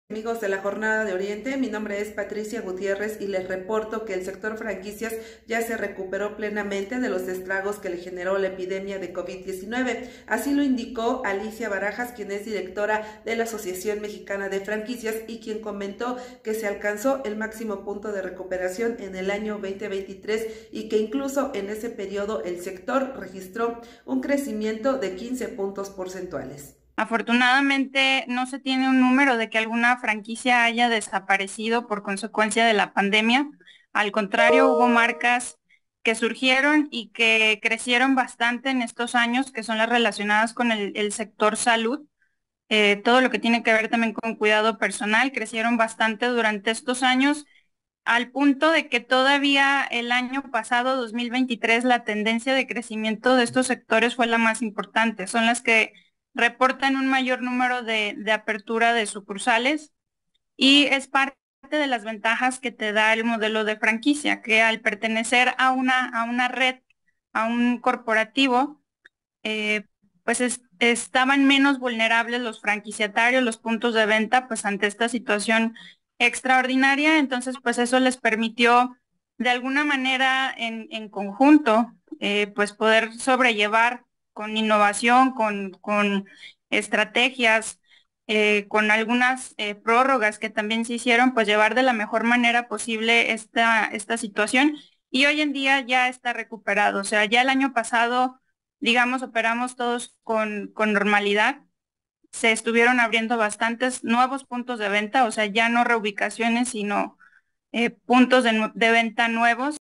Amigos de la Jornada de Oriente, mi nombre es Patricia Gutiérrez y les reporto que el sector franquicias ya se recuperó plenamente de los estragos que le generó la epidemia de COVID-19. Así lo indicó Alicia Barajas, quien es directora de la Asociación Mexicana de Franquicias y quien comentó que se alcanzó el máximo punto de recuperación en el año 2023 y que incluso en ese periodo el sector registró un crecimiento de 15 puntos porcentuales. Afortunadamente no se tiene un número de que alguna franquicia haya desaparecido por consecuencia de la pandemia. Al contrario, hubo marcas que surgieron y que crecieron bastante en estos años, que son las relacionadas con el sector salud. Todo lo que tiene que ver también con cuidado personal, crecieron bastante durante estos años, al punto de que todavía el año pasado, 2023, la tendencia de crecimiento de estos sectores fue la más importante. Son las que reportan un mayor número de apertura de sucursales y es parte de las ventajas que te da el modelo de franquicia, que al pertenecer a una red, a un corporativo, eh, pues estaban menos vulnerables los franquiciatarios, los puntos de venta, pues ante esta situación extraordinaria. Entonces, pues eso les permitió de alguna manera en conjunto, pues poder sobrellevar con innovación, con estrategias, con algunas prórrogas que también se hicieron, pues llevar de la mejor manera posible esta situación. Y hoy en día ya está recuperado. O sea, ya el año pasado, digamos, operamos todos con normalidad. Se estuvieron abriendo bastantes nuevos puntos de venta, o sea, ya no reubicaciones, sino puntos de venta nuevos.